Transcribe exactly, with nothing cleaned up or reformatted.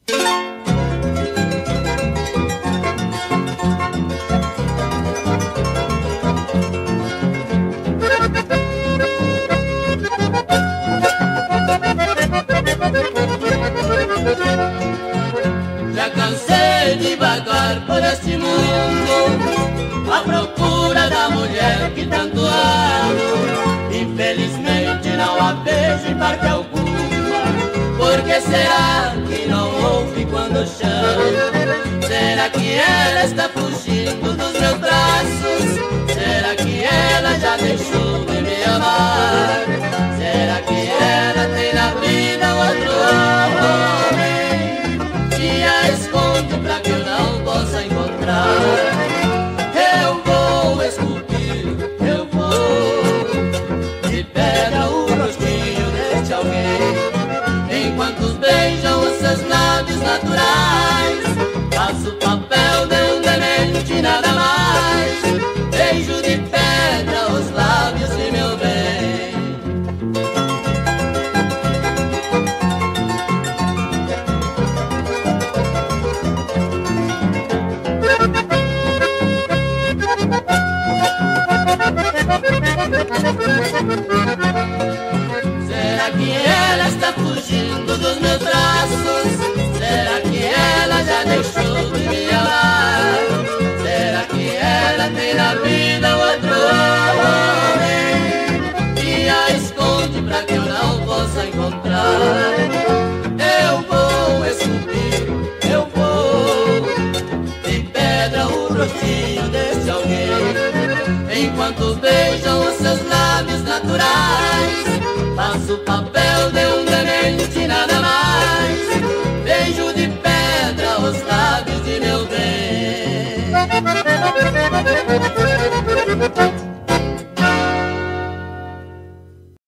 Já cansei de vagar por este mundo à procura da mulher que tanto amo. Infelizmente não a vejo em parte alguma. Por que será que não ouve quando eu chamo? Será que ela está fugindo dos meus braços? Será que ela já deixou de me amar? Será que ela tem na vida outro homem que a esconde pra que eu não possa encontrar? Eu vou esculpir, eu vou de pedra o rostinho deste alguém. Enquanto beijam os seus lábios naturais, faço o papel de um demente, nada mais. Beijo de pedra os lábios de meu bem. Será que ela está fugindo dos meus braços? Será que ela já deixou de me amar? Será que ela tem na vida outro homem que a esconde pra que eu não possa encontrar? Eu vou esculpir, eu vou de pedra o rostinho desse alguém. Enquanto beijam os seus lábios naturais, faço o papel de um demente, nada mais. Beijo de pedra os lábios de meu bem.